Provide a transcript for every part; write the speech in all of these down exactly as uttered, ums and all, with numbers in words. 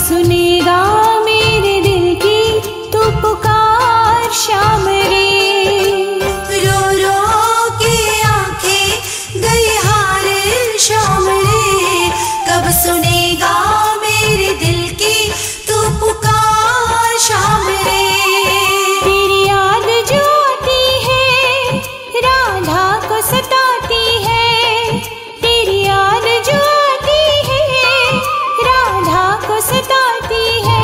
सुनेगा मेरे दिल की तू पुकार शाम रे। रो रो के आंखें गई हार शाम रे, कब सुनेगा मेरे दिल की तू पुकार शाम रे। तेरी याद जो आती है राधा को सताती है, तेरी याद जो आती है राधा को सताती है।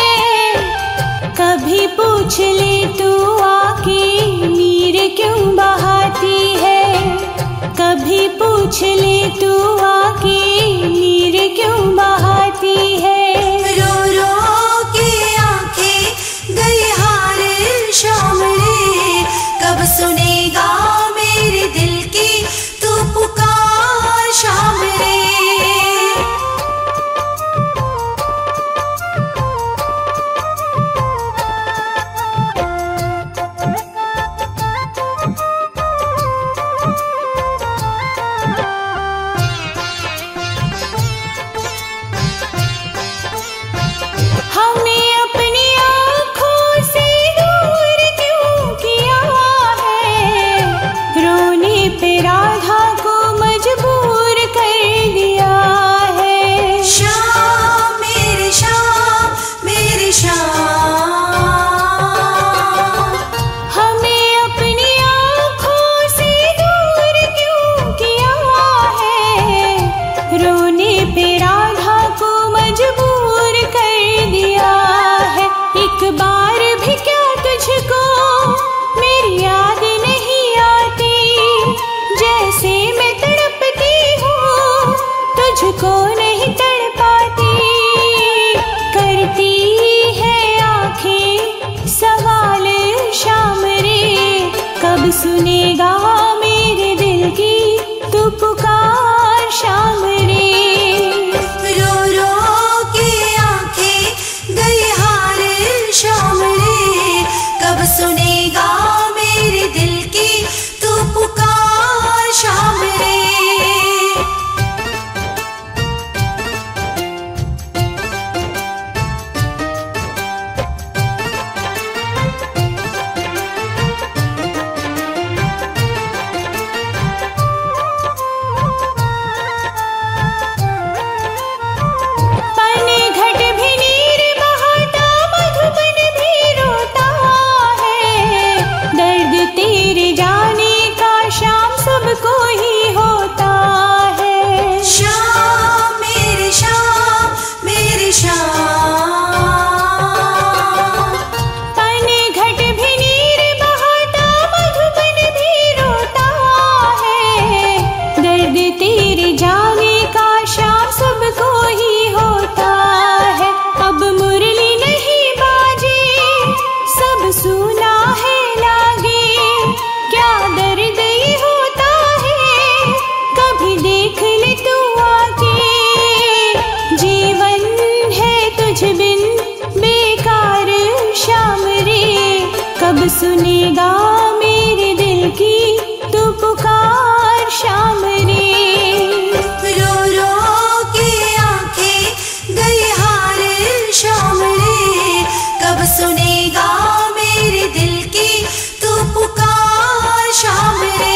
कभी पूछ ले तू आके नीर क्यों बहाती है, कभी पूछ ले तू आके नीर क्यों बहाती है। रो रो के आंखें गई हार शाम रे, कब सुनेगा मेरे दिल की तू पुकार शाम रे। हमने अपनी आँखों से दूर क्यों किया है, रोने पे राधा को मजबूर कर दिया है। शाम मेरे शाम मेरे शाम, हमें अपनी आँखों से दूर क्यों किया है, रोने पे राधा को मजबूर कर दिया है। एक बार भी क्या तुझको मेरी याद नहीं आती, जैसे मैं तड़पती हूँ तुझको नहीं तड़पाती। करती है आंखें सवाल शाम रे, कब सुनेगा मेरे दिल की तू पुकार शाम रे। रो रो के आंखें गई हार शाम रे, कब सुनेगा मेरे दिल की तू पुकार शाम रे। पने घट भी नीर बहाता मधुबन भी रोता है, दर्द तेरे जाने का शाम सबको ही होता है। शाम मेरे शाम मेरे शाम, पने घट भी नीर बहाता मधुबन भी रोता है, दर्द तेरे जाने का शाम सबको ही होता है। अब मुरली नहीं बाजे सब सुना है लागे, क्या दर्द ये होता है कभी देख ले तू आके। जीवन है तुझ बिन बेकार शाम रे, कब सुनेगा मेरे दिल की तू पुकार शाम रे। रो रो के आंखें गई हार शाम रे, कब सुनेगा मेरे दिल की तू पुकार शाम रे।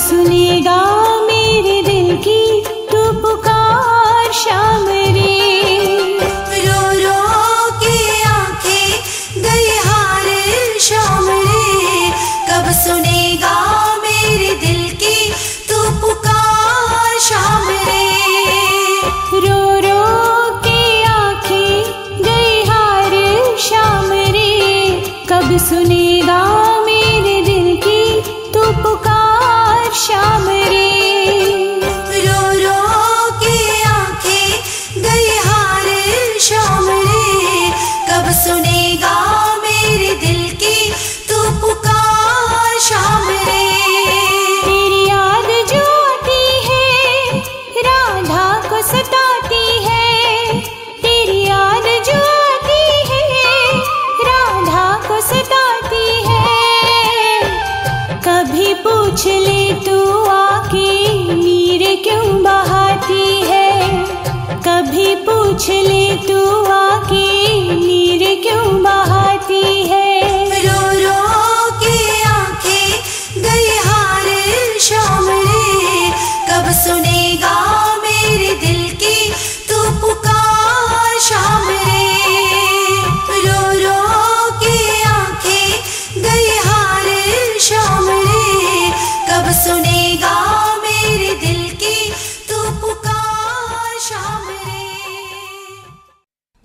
सुनेगा मेरे दिल की तू पुकार शाम रे। रो रो के आंखें गई हार शाम रे, कब सुनेगा मेरे दिल की तू पुकार शाम रे। रो रो के आंखें गई हार शाम रे, कब सुनेगा मेरे दिल की तू पुकार शाम रे। रो रो के आंखें गई हार शाम रे, कब सुनेगा मेरे दिल की तू पुकार शाम रे। तेरी याद जो आती है राधा को सताती है, तेरी याद जो आती है राधा को सताती है। कभी पूछ ले तू आके नीर क्यों बहाती है, कभी पूछ ले तू आके नीर क्यों बहाती है। रो रो के आंखें गई हार शाम रे, कब सुनेगा मेरे दिल की तू पुकार शाम रे। रो रो के आंखें गई हार शाम रे, कब सुनेगा मेरे दिल की तू पुकार शाम रे।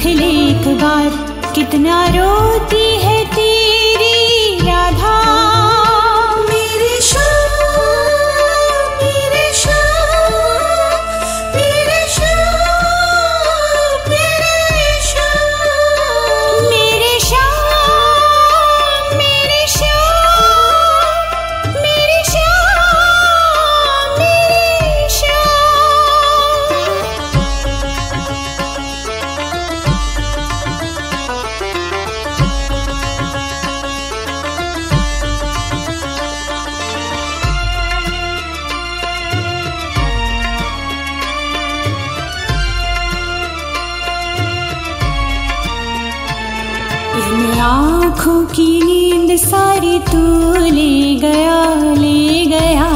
ले एक बार, कितना रोती है तेरी राधा। मेरे श्याम मेरे श्याम मेरे श्याम मेरे श्याम मेरे श्याम मेरे श्याम मेरे श्याम मेरे इन आँखों की नींद सारी तू ले गया ले गया।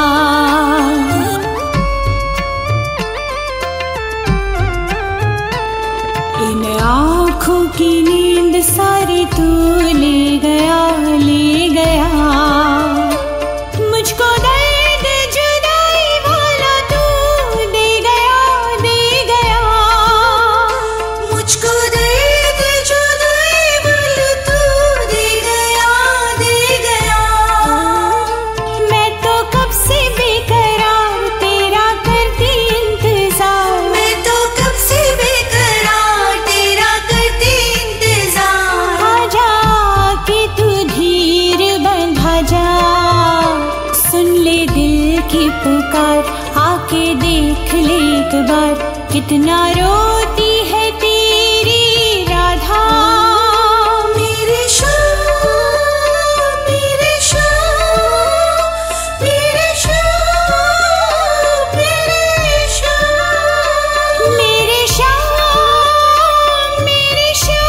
इन आँखों की नींद सारी तू ले गया ले गया। मुझको दर्द जुदाई वाला तू दे गया दे गया। मुझको दर्द जुदाई वाला तू दे गया दे गया। मैं तो कब से बेकरार तेरा करती इंतजार। मैं तो कब से बेकरार तेरा करती इंतजार। आजा कि तू धीर बंधा जा, सुन ले दिल की पुकार, आके देख ले एक बार, कितना रोती है तेरी राधा। मेरे श्याम मेरे श्याम मेरे श्याम मेरे श्याम मेरे श्याम मेरे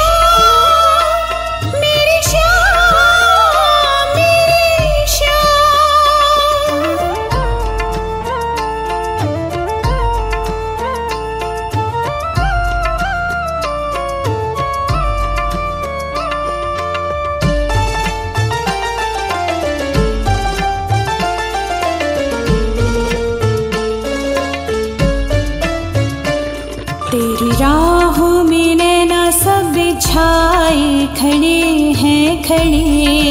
श्याम मेरे श्याम मेरे तेरी राहों में नैना सब बिछाए खड़े हैं खड़े।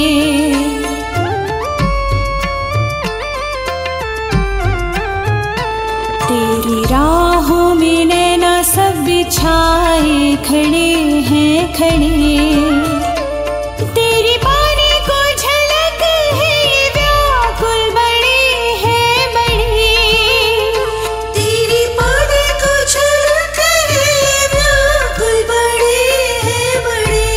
तेरी राहों में नैना सब बिछाए खड़े हैं खड़े। तेरी बानी को झलक है ये व्याकुल बड़े हैं बड़े। तेरी बानी को झलक है व्याकुल बड़े हैं बड़े।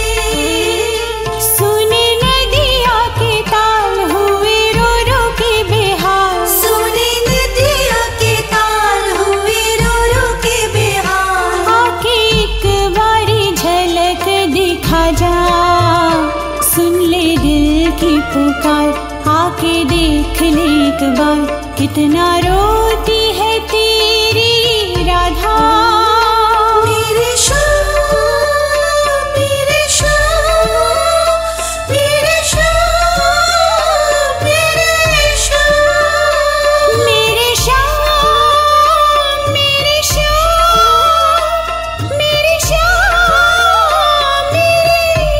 सुने नदिया के ताल हुए रो रो के बेहाल। सुने नदिया के ताल हुए रो रो के बेहाल। आके एक बारी झलक दिखा जा, सुन ले दिल की पुकार, आके देख ले एक बार, कितना रोती है तेरी राधा। मेरे श्याम मेरे श्याम मेरे श्याम मेरे श्याम मेरे श्याम मेरे श्याम मेरे श्याम मेरे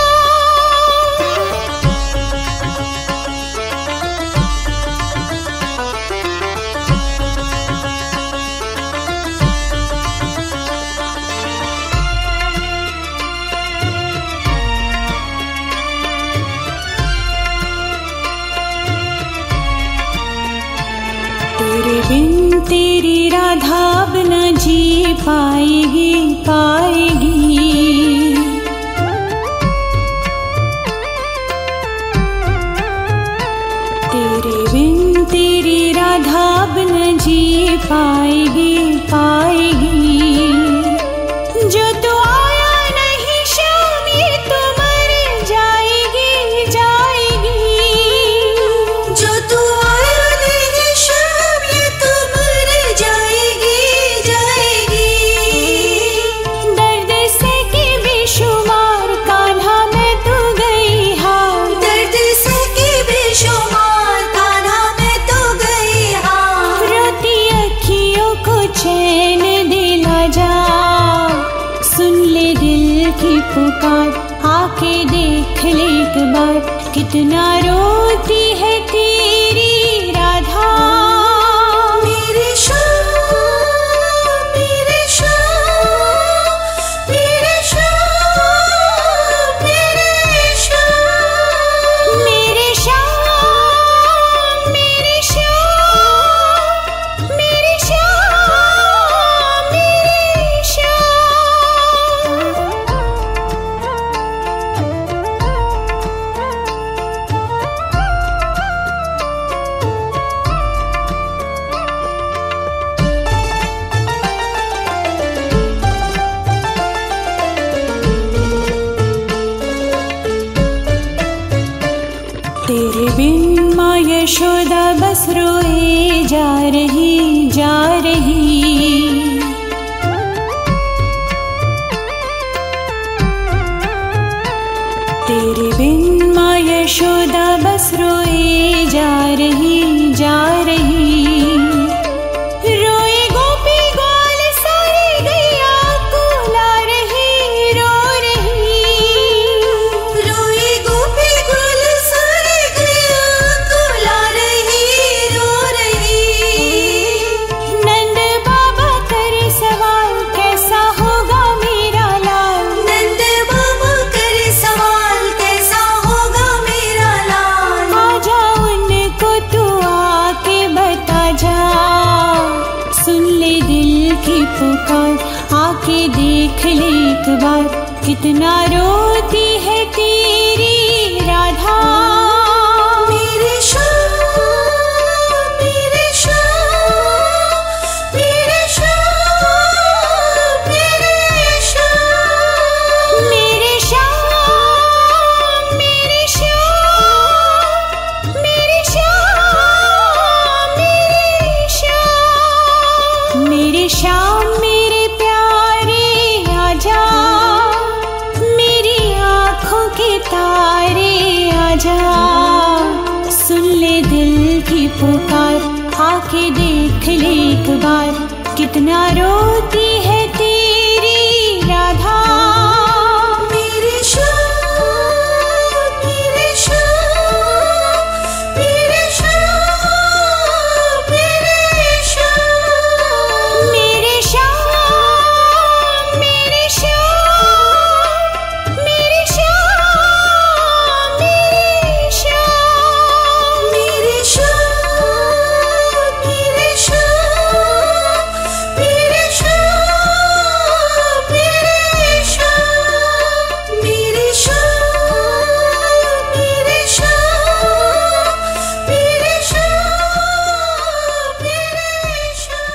तेरे बिन तेरी राधा अब न जी पाएगी पाएगी। तेरे बिन तेरी राधा अब न जी पाएगी पाएगी। जो तू आया नहीं श्याम ये तो मर जाएगी जाएगी। जो तू आया नहीं श्याम ये तो मर जाएगी जाएगी। दर्द की पुकार, आके देख ले एक बार, कितना रोती है तेरी राधा। मेरे श्याम मेरे श्याम मेरे श्याम मेरे श्याम मेरे श्याम मेरे श्याम मेरे श्याम मेरे श्याम। तेरे बिन माँ यशोदा बस रोए जा रही जा रही। तेरे बिन माँ यशोदा बस रोए जा रही जा रही। रोए गोपी ग्वाल सारी गैया को ला रही रो रही। रोए गोपी ग्वाल सारी गैया को ला रही रो रही। नंद बाबा करे सवाल कैसा होगा मेरा लाल। नंद बाबा करे सवाल कैसा होगा मेरा लाल। आजा उनको तू आके बता जा, सुन ले दिल की पुकार, आके देख ले एक बार, कितना रोती है तेरी राधा। मेरे श्याम मेरे श्याम मेरे श्याम मेरे श्याम मेरे श्याम मेरे श्याम मेरे श्याम मेरे श्याम मेरे श्याम मेरे प्यारे आजा, मेरी आँखों के तारे आजा, सुन ले दिल की पुकार, आके देख ले एक बार, कितना रोती है तेरी राधा। मेरे श्याम मेरे श्याम मेरे श्याम मेरे श्याम मेरे श्याम मेरे श्याम मेरे श्याम मेरे श्याम मेरे श्याम मेरे श्याम मेरे श्याम मेरे श्याम मेरे श्याम मेरे श्याम मेरे श्याम मेरे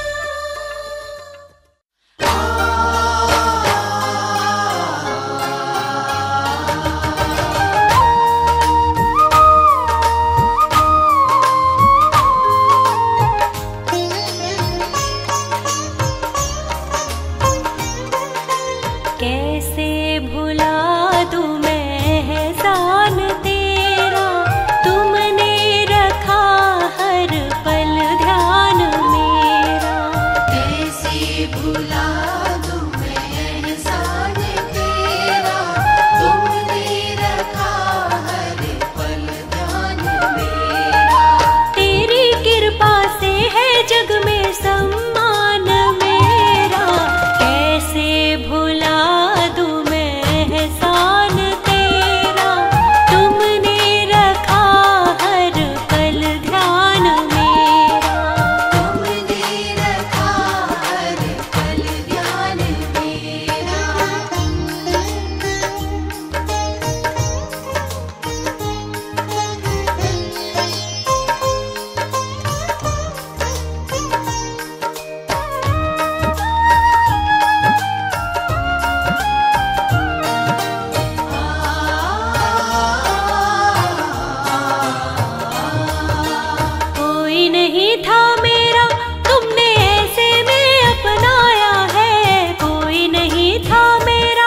कैसे भुला दूं मैं एहसान तेरा, तुमने रखा हर पल ध्यान मेरा। कैसे भुला दूं मैं एहसान तेरा, तुमने रखा हर पल ध्यान मेरा। तेरी कृपा से है जग में सम्मान मेरा, कैसे भुला दूं मैं एहसान तेरा, तुमने रखा हर पल ध्यान मेरा। तुमने रखा हर पल ध्यान मेरा। कोई नहीं था मेरा, तुमने ऐसे में अपनाया है। कोई नहीं था मेरा,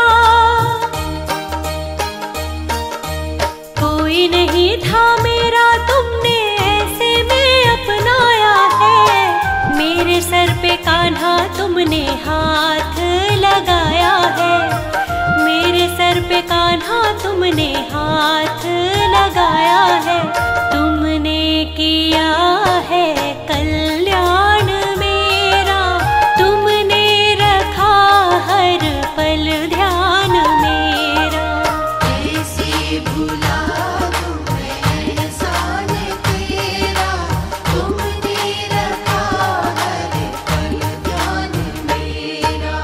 कोई नहीं था मेरा, तुमने ऐसे में अपनाया है। मेरे सर पे कान्हा तुमने हाथ लगाया है, मेरे सर सर पे कान्हा तुमने हाथ लगाया है, तुमने किया है कल्याण मेरा, तुमने रखा हर पल ध्यान मेरा। कैसे भुला दूं मैं एहसान तेरा, तुमने रखा हर पल ध्यान मेरा।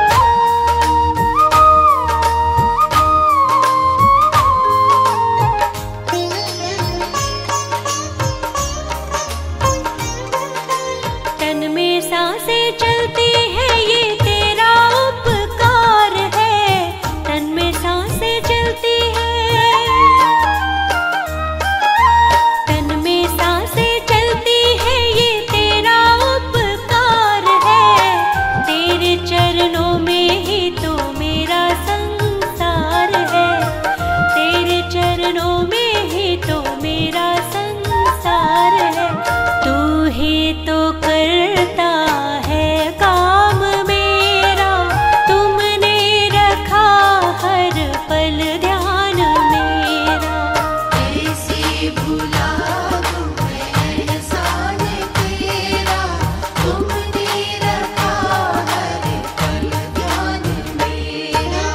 तन में सांसें चलती है ये तेरा उपकार है, तन में सांसें चलती है, तन में सांसें चलती है ये तेरा उपकार है, तेरे चरणों में ही तो मेरा संसार है, तेरे चरणों में ही तो मेरा संसार है। तू ही तो करता है काम मेरा, तुमने रखा हर पल ध्यान मेरा। कैसे भुला दूं मैं एहसान तेरा, तुमने रखा हर पल ध्यान मेरा।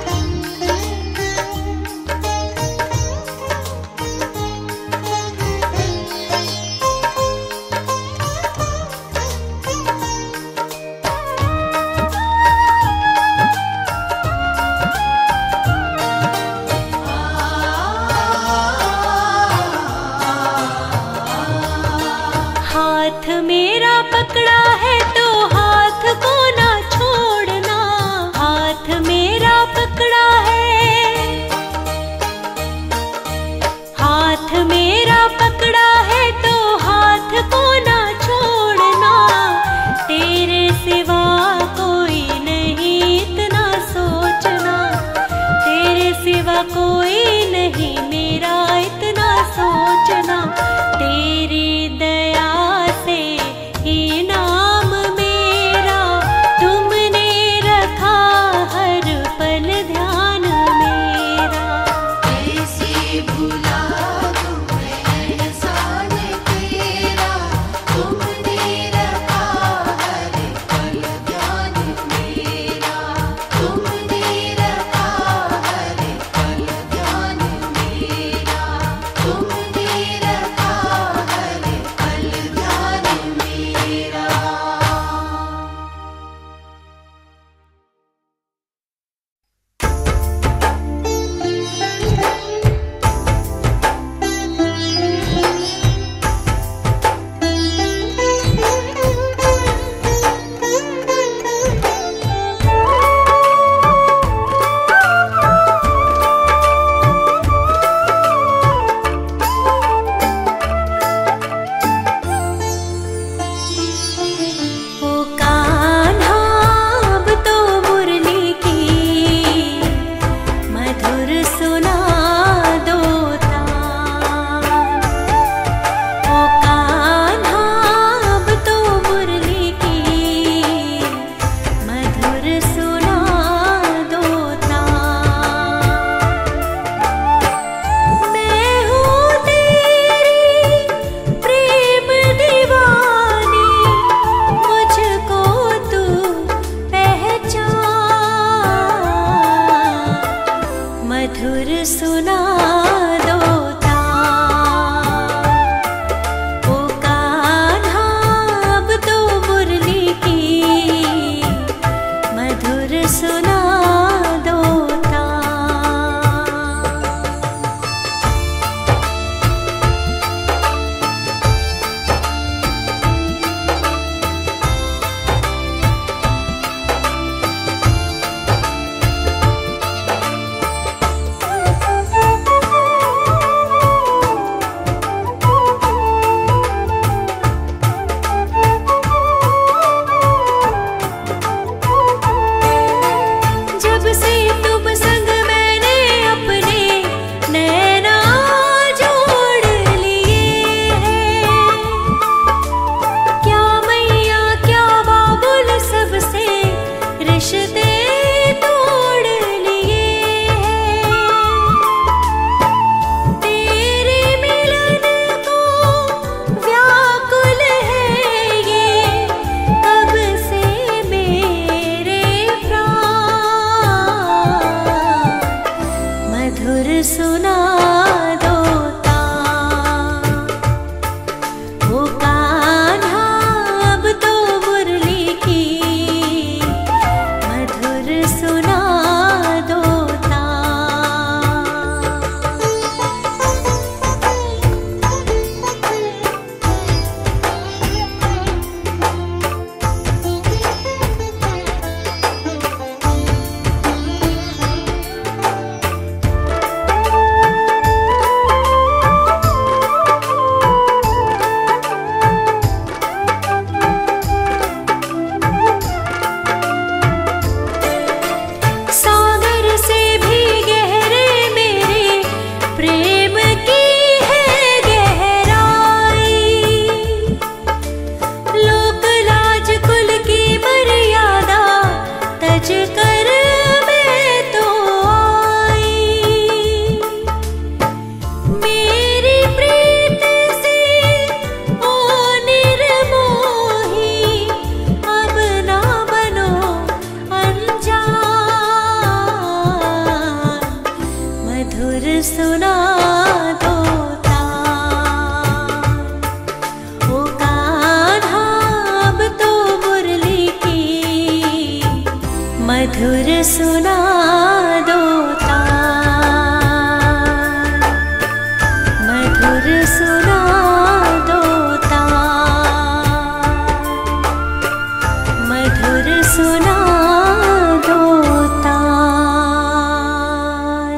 हाथ मेरा पकड़ा है तो हाथ को ना छोड़ना, हाथ मेरा पकड़ा है, हाथ मेरा पकड़ा है तो हाथ को ना छोड़ना, तेरे सिवा कोई नहीं इतना सोचना, तेरे सिवा कोई नहीं मेरा इतना सोचना, तेरी दया से ही नाम मेरा, तुमने रखा हर पल ध्यान मेरा। कैसे भुला दूं मैं एहसान तेरा, तुमने रखा हर पल ध्यान मेरा, तुमने रखा हर पल ध्यान मेरा, तुमने रखा हर पल ध्यान मेरा। ओ कान्हा अब तो मुरली की मधुर सुना दो तान, ओ कान्हा अब तो मुरली की मधुर सुना दो तान। मैं हूँ तेरी प्रेम दीवानी, मुझको तू पहचान, मधुर सुना दो तान। ओ कान्हा अब तो मुरली की मधुर सुना दो तान। सुना दो तान। ओ कान्हा अब तो मुरली की मधुर सुना दो सुना दो तान। ओ कान्हा अब तो मुरली की मधुर सुना दो तान। मधुर सुना दो तान। मधुर सुना दो तान।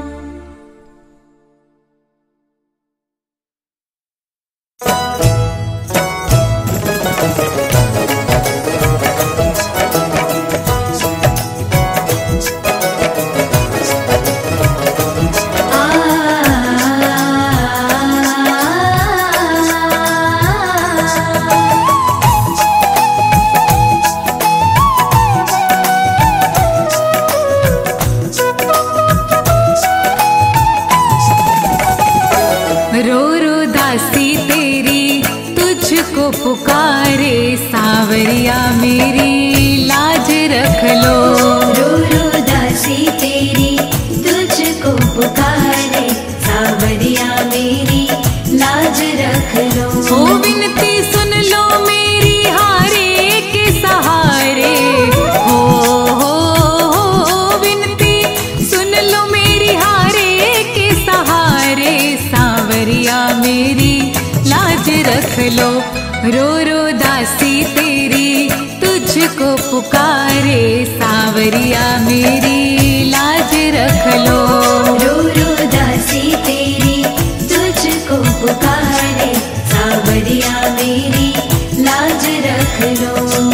रो रो दासी तेरी तुझको पुकारे सावरिया मेरी लाज रख लो। रो रो दासी तेरी तुझको पुकारे सावरिया मेरी लाज रख लो। ओ विनती सुन लो मेरी हारे के सहारे। हो हो हो विनती सुन लो मेरी हारे के सहारे सावरिया मेरी लाज रख लो। रो रो दासी तेरी तुझको पुकारे सावरिया मेरी लाज रख लो। रो रो दासी तेरी तुझको पुकारे सावरिया मेरी लाज रख लो।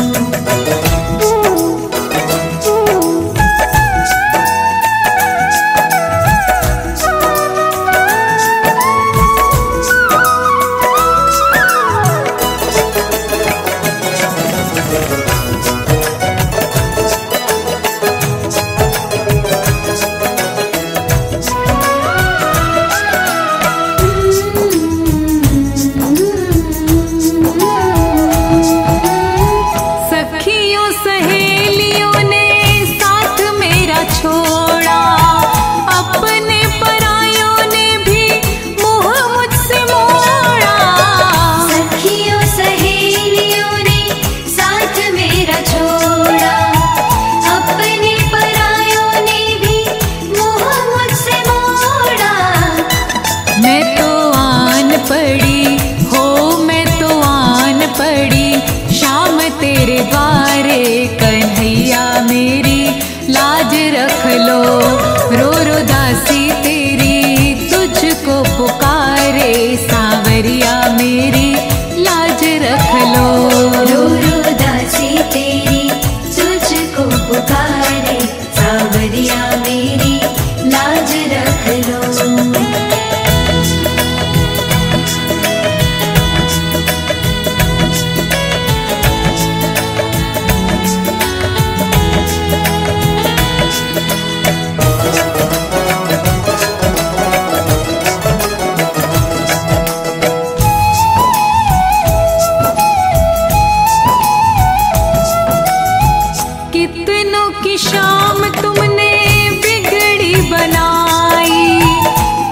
पड़ी हो मैं तो आन पड़ी शाम तेरे द्वारे कन्हैया मेरी लाज रख लो। रो रो दासी तेरी तुझको पुकारे सावरिया मेरी लाज रख लो। रो रो दासी तेरी तुझको पुकारे सावरिया मेरी लाज रख लो। कितनों की शाम तुमने बिगड़ी बनाई,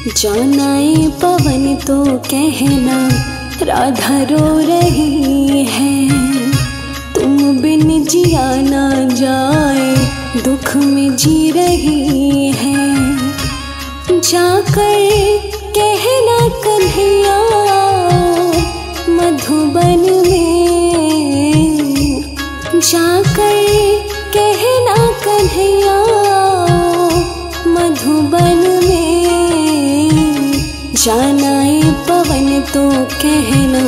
जानाए पवन तो कहना राधा रो रही है, तुम बिन जिया ना जाए दुख में जी रही है। जाकर कहना कन्हैया मधुबन में, जाकर कहना कन्हैया मधुबन में, जानाए पवन तो कहना।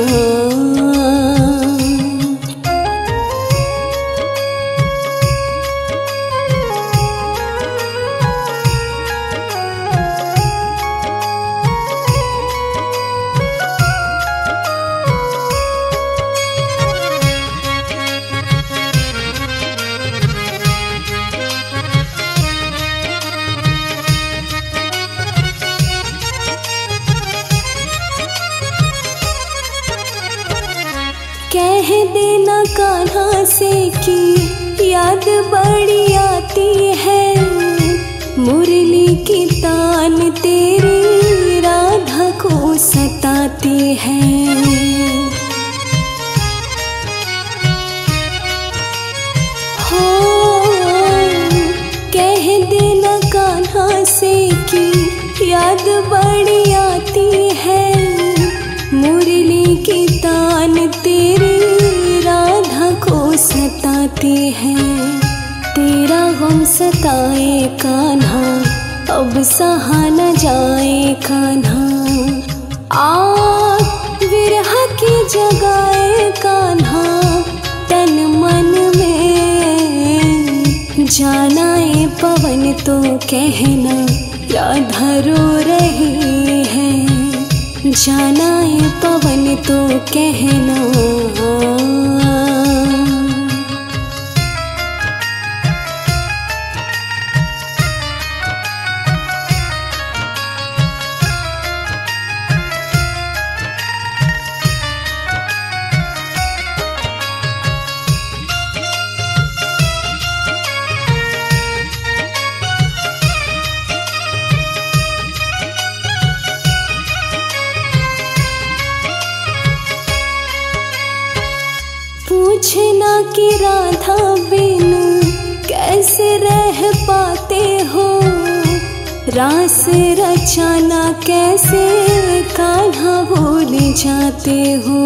कह देना कान्हा से कि याद बड़ी आती है, मुरली की तान तेरी राधा को सताती है। हो कह देना कान्हा से कि याद बड़ी आती है, मुरली की तान तेरी राधा को सताती है। तेरा गम सताए कान्हा अब सहा न जाए कान्हा, आग विरह की जगाए कान्हा तन मन में। जानाए पवन तो कहना राधा रो रही है, जानाए पवन तो कहना। पूछना कि राधा बिन कैसे रह पाते हो, रास रचाना कैसे कान्हा भूल जाते हो।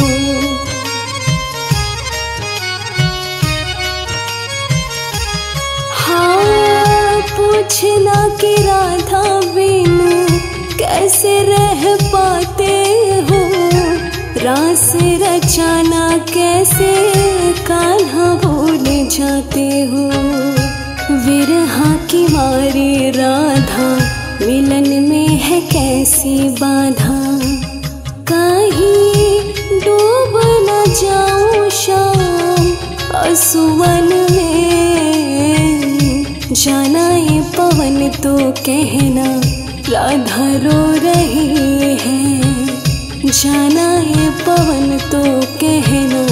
हाँ पूछना कि राधा बिन कैसे रह पाते हो, रास रचाना कैसे कान्हा भूल जाते हो। विरहा की मारी राधा मिलन में है कैसी बाधा, कहीं डूब न जाऊं शाम असुवन में। जानाए पवन तो कहना राधा रो रही है, जानाए पवन तो कहना।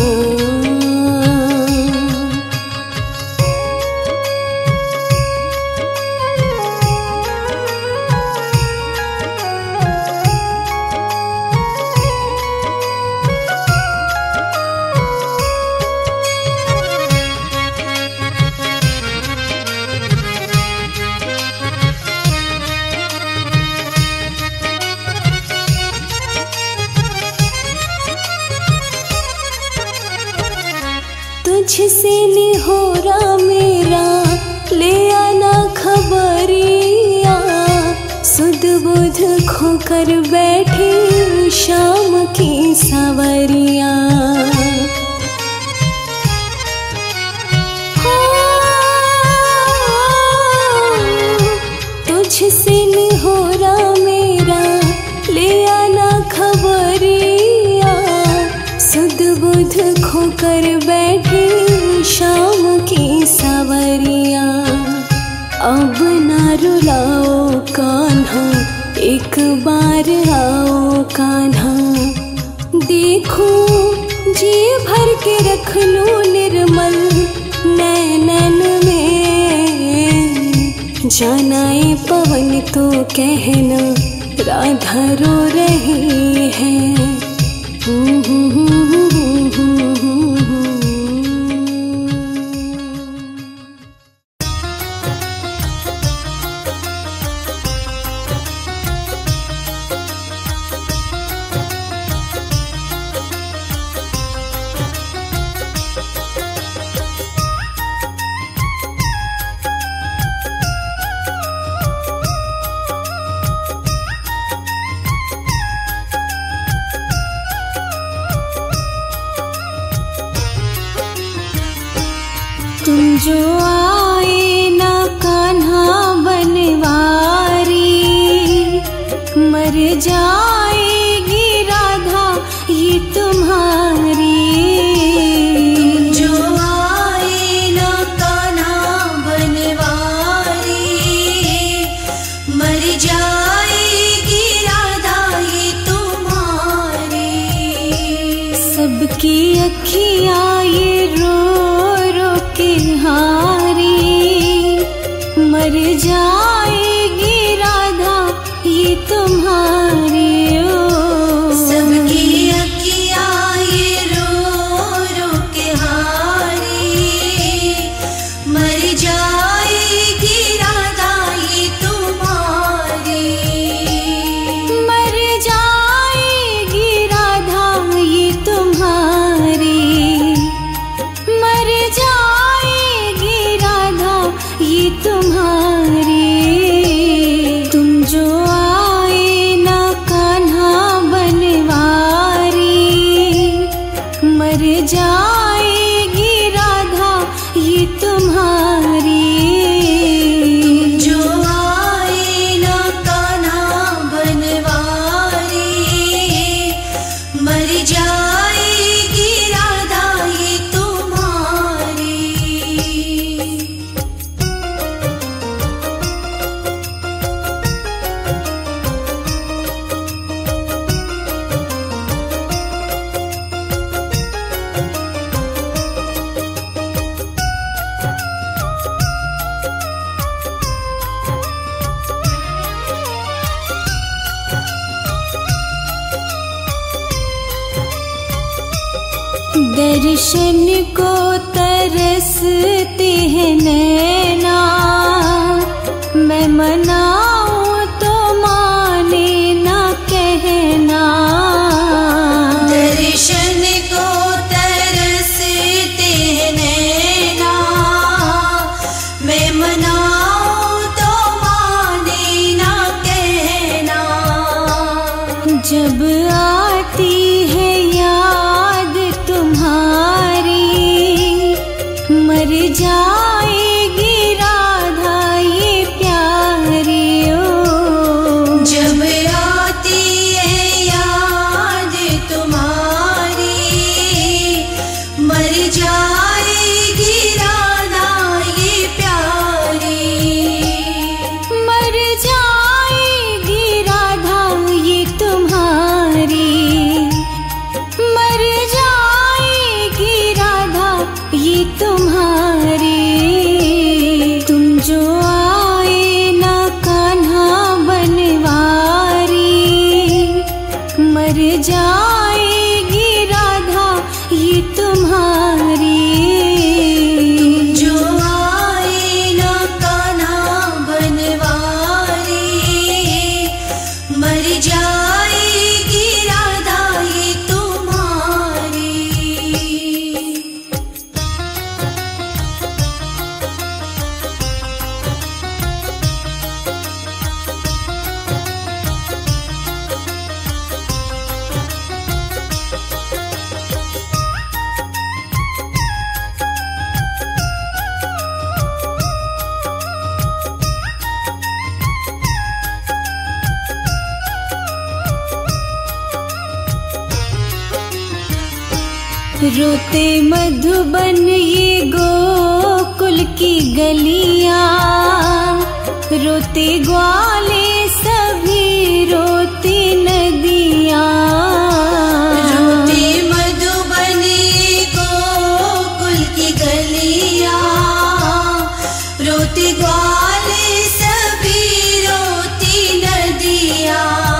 तुझसे निहोरा मेरा ले आना खबरिया, सुध बुध खोकर बैठी शाम की सवरिया। तुझसे निहोरा मेरा ले आना खबरिया, सुध बुध खोकर बैठी शाम की सवरिया। अब ना रुलाओ कान्हा एक बार आओ कान्हा, देखो जी भर के रख लूं निर्मल नैनन में। जानाए पवन तो कहना राधा रो रही है। तुम जो आए ना कान्हा बनवारी, मर जाएगी राधा ये तुम्हारी। तुम जो आए ना कान्हा बनवारी, मर जाएगी राधा ये तुम्हारी। सबकी अखियाँ ये रो के हारी, मर जाएगी राधा ये तुम्हारी। ओ सबकी अखियाँ ये रो रो के हारी, मर जाएगी राधा ये तुम्हारी। मर जाएगी राधा ये तुम्हारी, मर जाएगी राधा ये तुम्हारी। तुम जो आए ना कान्हा बनवारी, मर जाएगी राधा ये तुम्हारी। तुम जो आए ना कान्हा बनवारी, मर जाएगी राधा ये तुम्हारी। दर्शन को तरसते हैं नैना, मैं मनाऊं तो माने ना कहना। दर्शन को तरसते हैं नैना, मैं मनाऊं तो माने ना कहना। जब आती है याद तुम्हारी, मर जाएगी राधा ये प्यारी। ओ जब आती है याद तुम्हारी, मर जाएगी राधा ये प्यारी। मर जाएगी राधा ये तुम्हारी, मर जाएगी राधा ये तुम्हारी। तुम जो आए ना कान्हा बनवारी, मर जाएगी राधा ये तुम्हारी। जो आए ना कान्हा बनवारी, मर जाएगी राधा ये तुम्हारी। रोते मधुबन ये गोकुल की गलियां, रोते ग्वाले सभी रोती नदियां। रोते मधुबन ये गोकुल की गलियां, रोते ग्वाले सभी रोती नदियां।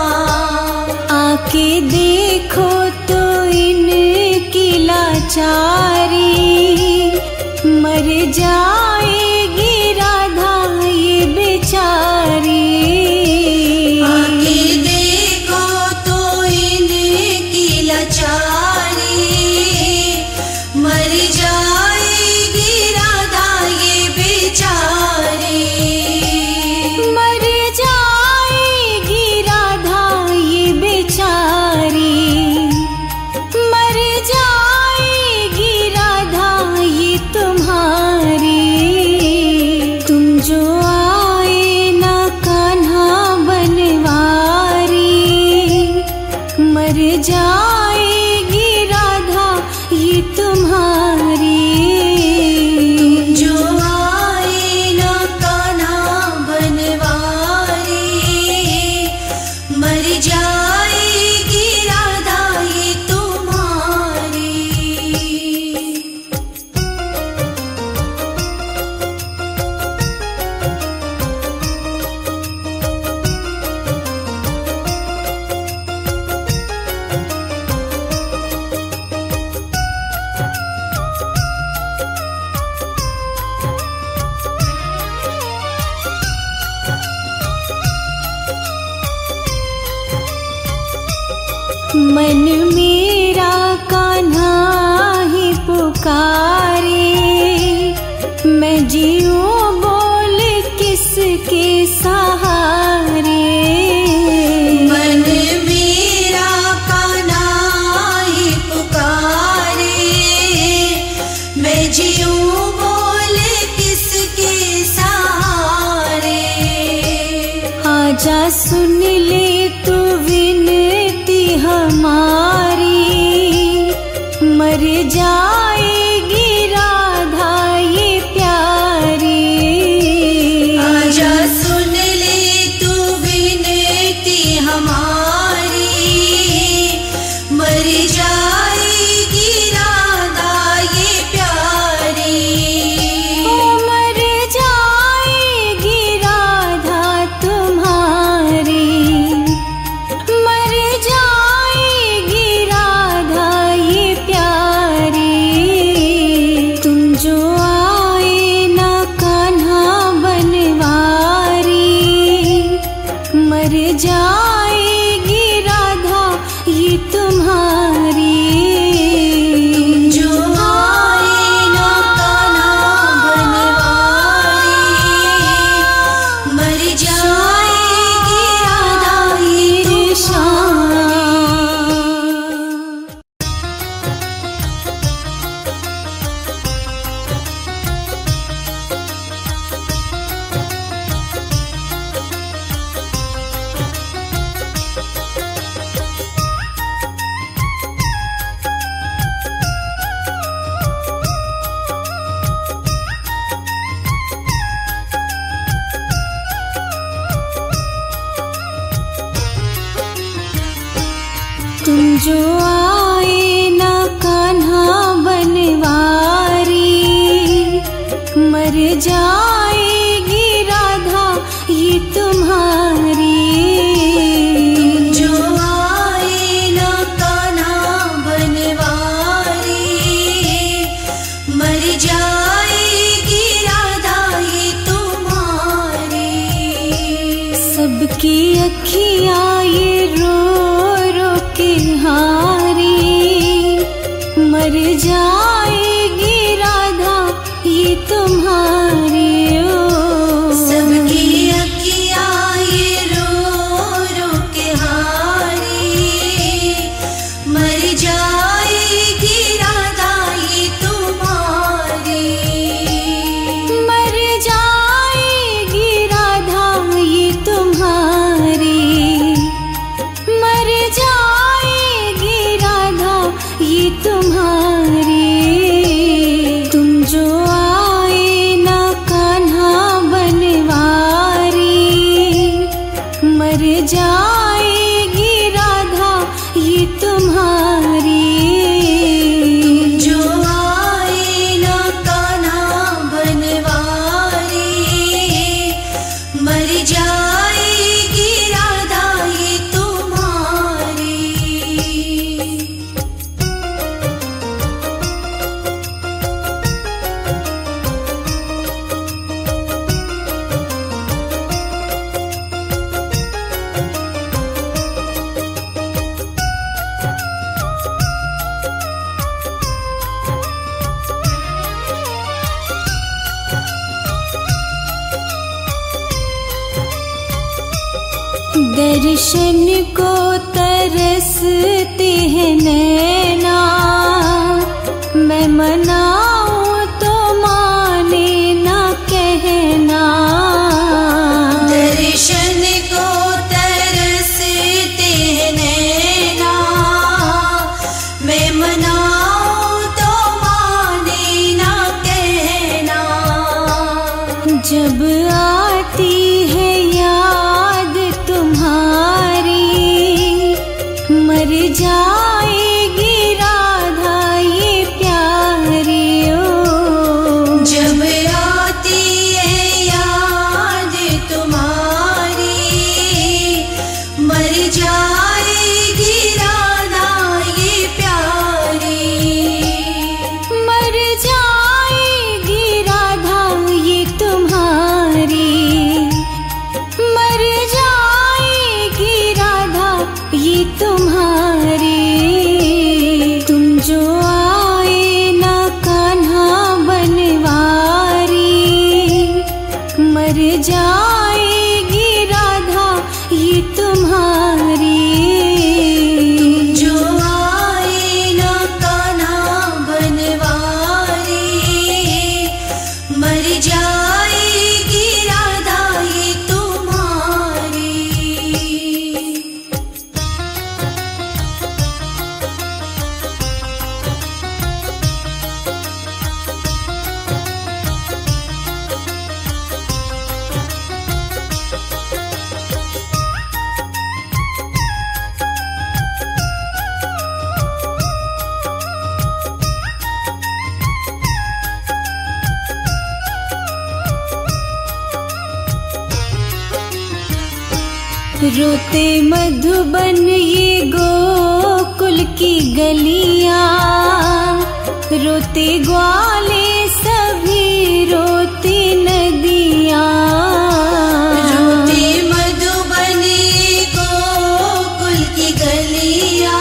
मन मेरा कान्हा ही पुकारे, मैं जीऊं बोल किसके सहारे। मन मेरा कान्हा ही पुकारे, मैं जीऊं बोल किसके सहारे। आजा सुन ले तू विनती हमारी, मर जाएगी राधा ये प्यारी। आजा सुन ले तू विनती हमारी, मर जाएगी राधा ये प्यारी। ओ मर जाएगी राधा तुम्हारी, मर जाएगी राधा ये प्यारी। तुम जो आए ना कान्हा बनवारी, मर जाएगी राधा ये तुम्हारी। जो आए ना कान्हा बनवारी, मर जाएगी राधा ये तुम्हारी। तुम जो आए ना कान्हा बनवारी, मर जाएगी राधा ये तुम्हारी। जो आए ना कान्हा बनवारी, मर जाएगी राधा ये तुम्हारी। सबकी अखियाँ ये रो रो के हारी, मर जाएगी राधा ये तुम्हारी। ओ सबकी अखियाँ ये रो रो के हारी, मर जाएगी राधा ये तुम्हारी। मर जाएगी राधा ये तुम्हारी, मर जाएगी राधा ये तुम्हारी। तुम जो आए ना कान्हा बनवारी, मर जाएगी राधा ये तुम्हारी। जो आए ना कान्हा बनवारी, मर जाएगी राधा ये तुम्हारी। दर्शन को तरसते हैं नैना, मैं मनाऊं तो माने ना कहना। दर्शन को तरसते हैं नैना, मैं मनाऊं तो माने ना कहना। जब आती है याद तुम्हारी, मर जाएगी राधा ये प्यारी। ओ मर जाएगी राधा ये तुम्हारी। जो आए ना कान्हा बनवारी, मर जाएगी राधा ये तुम्हारी। रोते मधुबन ये गोकुल की गलियां, रोते ग्वाले सभी रोती नदियां। रोते मधुबन ये गोकुल की गलियां,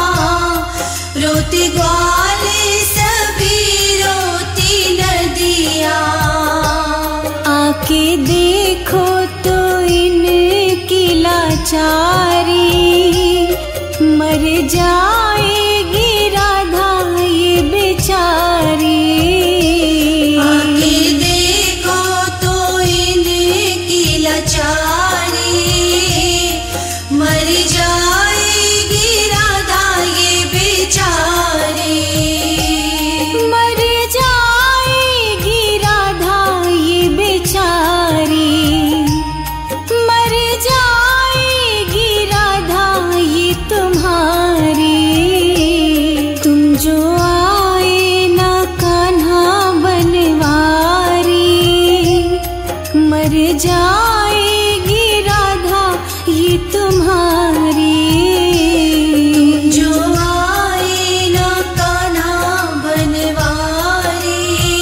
रोते ग्वाले सभी रोती नदियां। आके देखो तो इनकी लाचारी, मर जाएगी राधा ये बेचारी। आके देखो तो इनकी लाचारी, मर जाएगी राधा ये बेचारी। मर जाएगी राधा ये बेचारी, मर जाएगी राधा ये तुम्हारी। तुम जो आए ना कान्हा बनवारी, मर जाएगी राधा ये तुम्हारी। जो आए ना कान्हा बनवारी,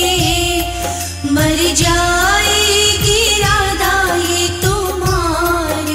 मर जाएगी राधा ये तुम्हारी।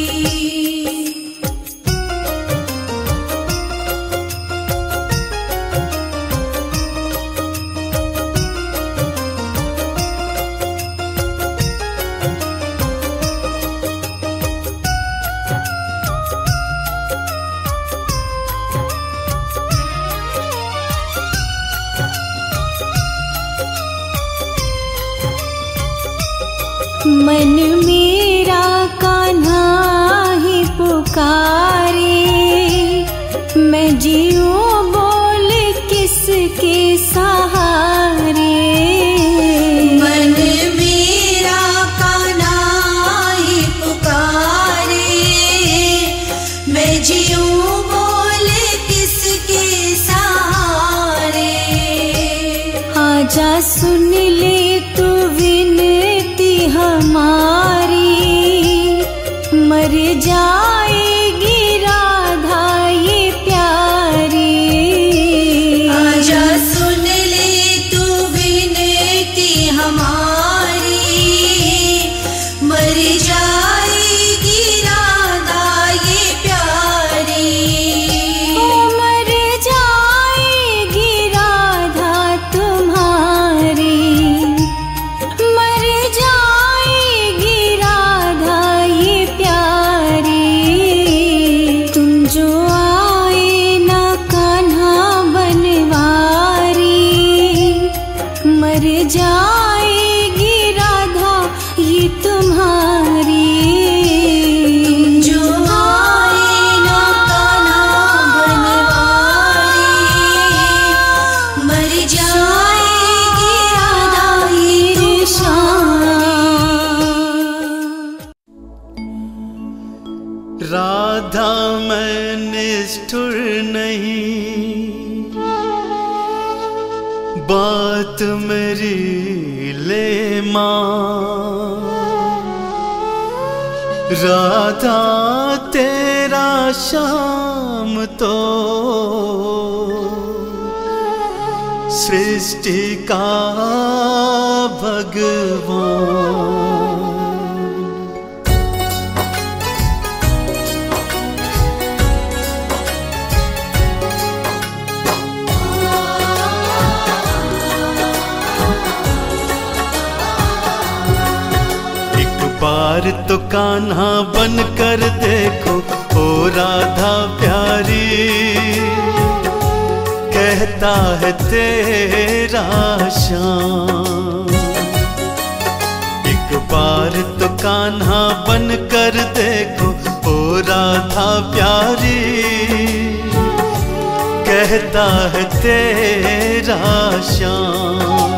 मन मेरा कान्हा ही पुकारे, मैं जीऊं बोल किसके सहारे। मन मेरा कान्हा ही पुकारे, मैं जीऊं बोल किसके सहारे। आजा सुन ले तू विनती हमारी, मर जाएगी राधा ये प्यारी। आजा सुन ले तू विनती हमारी, मर जाएगी राधा ये प्यारी। ओ मर जाएगी राधा तुम्हारी, मर जाएगी राधा ये प्यारी। तुम जो आए ना कान्हा बनवारी, मर जाएगी राधा ये तुम्हारी। जो आए ना कान्हा बनवारी, मर जाएगी राधा ये तुम्हारी। राधा मैं निष्ठुर नहीं, बात मेरी ले मान। राधा तेरा श्याम तो सृष्टि का भगवान। बार तो कान्हा बन कर देखो ओ राधा प्यारी, कहता है तेरा श्याम। एक बार तो कान्हा बन कर देखो ओ राधा प्यारी, कहता है तेरा श्याम।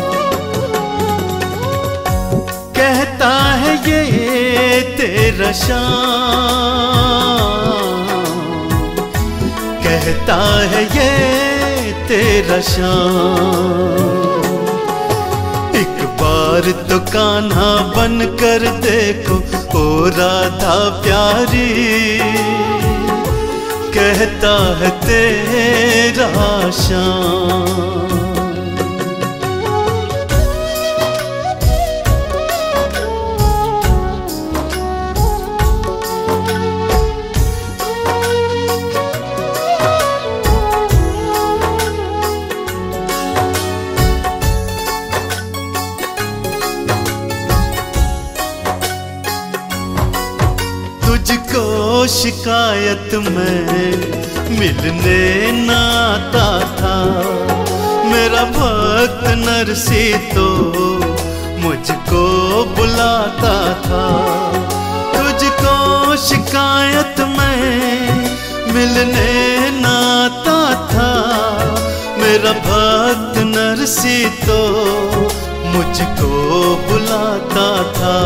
कहता है ये तेरा श्याम, कहता है ये तेरा श्याम। एक बार तो कान्हा बन कर देखो ओ राधा प्यारी, कहता है तेरा श्याम। तुझको शिकायत में मिलने न आता था, मेरा भक्त नरसी तो मुझको बुलाता था। तुझको शिकायत में मिलने न आता था, मेरा भक्त नरसी तो मुझको बुलाता था।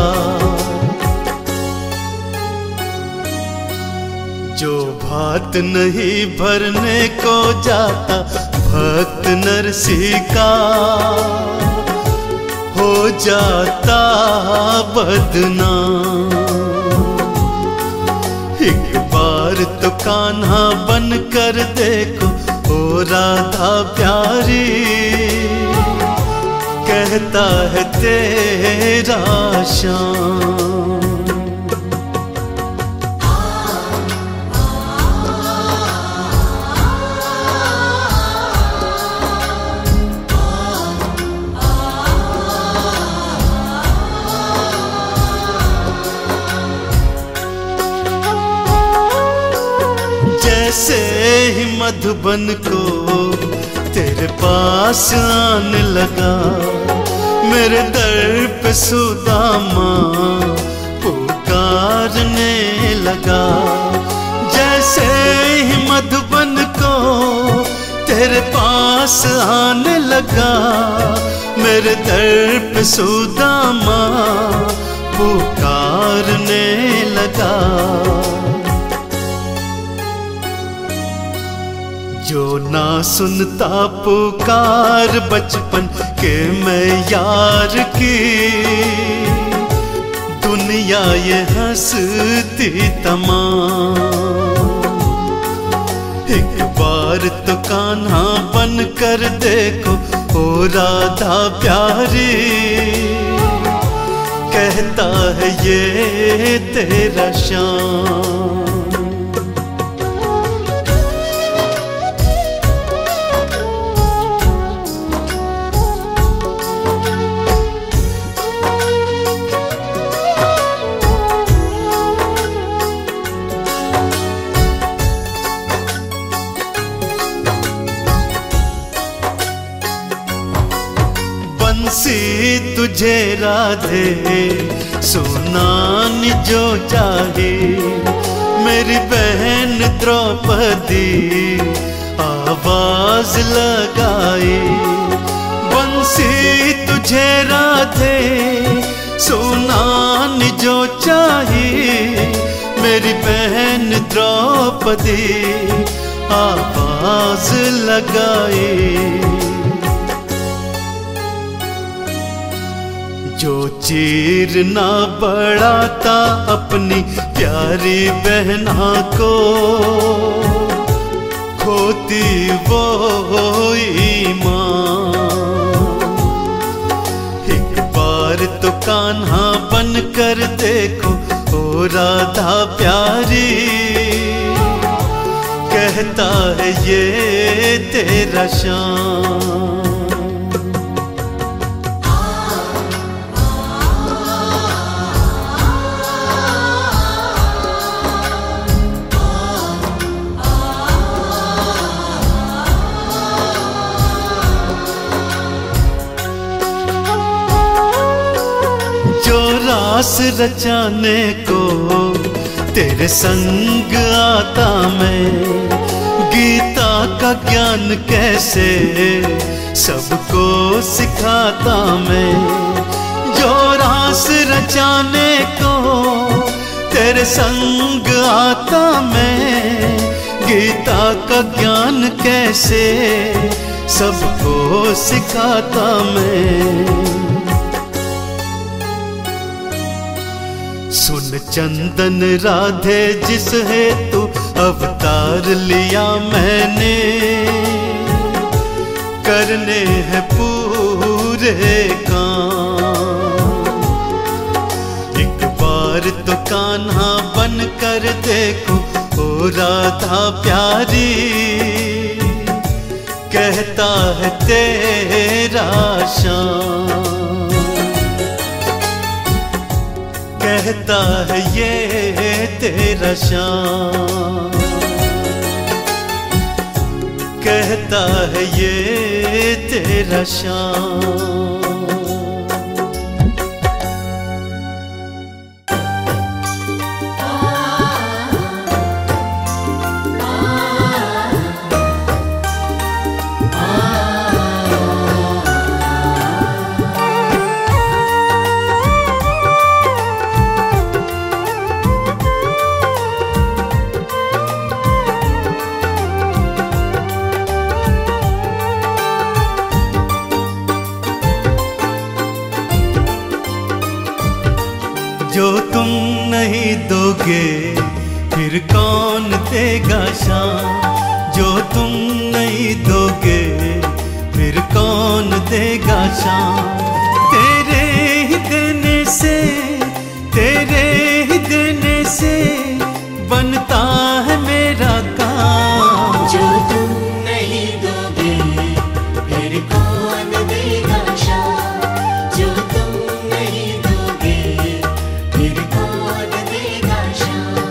जो भात नहीं भरने को जाता भक्त नरसी का, हो जाता बदनाम। एक बार तो कान्हा बन कर देखो ओ राधा प्यारी, कहता है तेरा श्याम। जैसे ही मधुबन को तेरे पास आने लगा, मेरे दर पे सुदामा पुकारने लगा। जैसे ही मधुबन को तेरे पास आने लगा, मेरे दर पे सुदामा पुकारने लगा। जो ना सुनता पुकार बचपन के मैं यार की, दुनिया ये हंसती तमाम। एक बार तो कान्हा बन कर देखो ओ राधा प्यारी, कहता है ये तेरा श्याम। बंसी तुझे राधे सुनान जो चाहे, मेरी बहन द्रौपदी आवाज लगाए। बंसी तुझे राधे सुनान जो चाहे, मेरी बहन द्रौपदी आवाज लगाए। जो चीर ना बढ़ाता अपनी प्यारी बहना को, खोती वो ईमान। एक बार तो कान्हा बन कर देखो ओ राधा प्यारी, कहता है ये तेरा श्याम। रास रचाने को तेरे संग आता मैं, गीता का ज्ञान कैसे सबको सिखाता मैं। जो रास रचाने को तेरे संग आता मैं, गीता का ज्ञान कैसे सबको सिखाता मैं। सुन चंदन राधे जिस हेतु अवतार लिया मैंने, करने हैं पूरे काम। एक बार तो कान्हा बन कर देखो ओ राधा प्यारी, कहता है तेरा श्याम, कहता है ये तेरा श्याम, कहता है ये तेरा श्याम। जो तुम नहीं दोगे फिर कौन देगा श्याम, जो तुम नहीं दोगे फिर कौन देगा श्याम। तेरे ही देने से, तेरे ही देने से बनता है मेरा काम। जो तुम नहीं दोगे फिर कौन देगा श्याम, जो तुम नहीं दोगे फिर कौन देगा श्याम।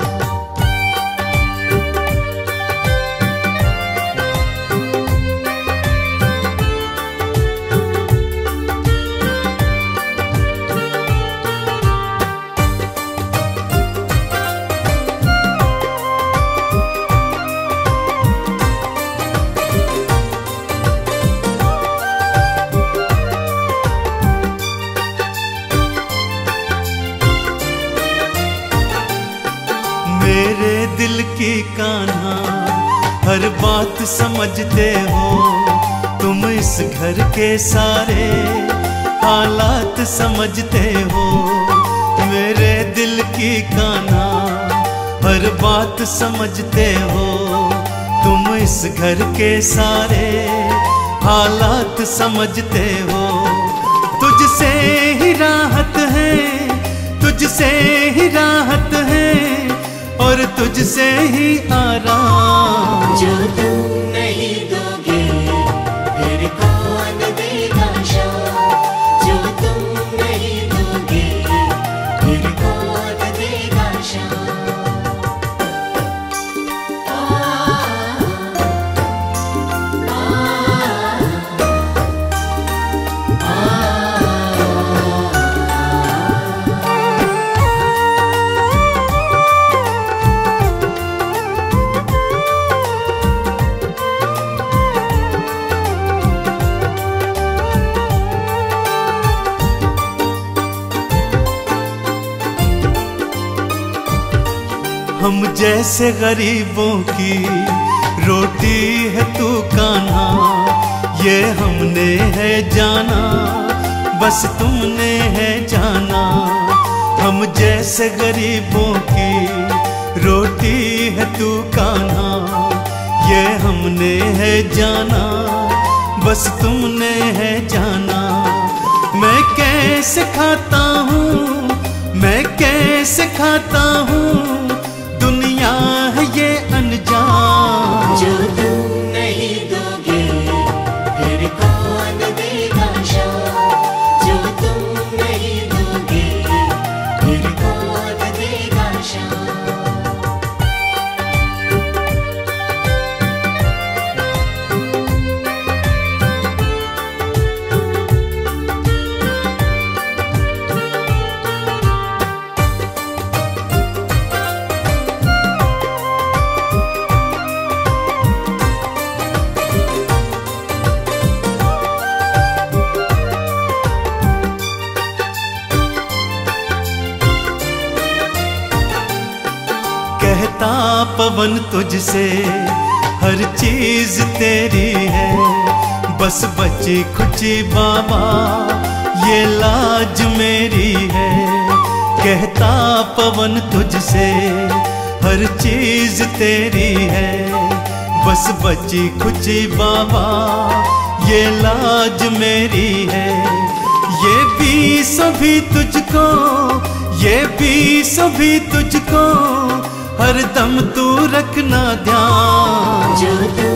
मेरे दिल की कान्हा हर बात समझते हो, तुम इस घर के सारे हालात समझते हो। मेरे दिल की कान्हा हर बात समझते हो, तुम इस घर के सारे हालात समझते हो। तुझसे ही राहत है, तुझसे ही राहत है और तुझसे ही आराम। जो तुम नहीं दोगे फिर कौन देगा श्याम, जो तुम नहीं दोगे फिर कौन देगा श्याम। हम जैसे गरीबों की रोटी है तू कान्हा, ये हमने है जाना बस तुमने है जाना। हम जैसे गरीबों की रोटी है तू कान्हा, ये हमने है जाना बस तुमने है जाना। मैं कैसे खाता हूँ, मैं कैसे खाता हूँ, दुनिया है ये अनजान। जो तुम नहीं दोगे फिर कौन देगा श्याम, जो तुम नहीं दोगे फिर कौन देगा श्याम। पवन तुझसे, हर चीज तेरी है। बस बची खुची बाबा ये लाज मेरी है। कहता पवन तुझसे, हर चीज तेरी है। बस बची खुची बाबा ये लाज मेरी है। ये भी सभी तुझको, ये भी सभी तुझको, हर दम तू रखना ध्यान। जो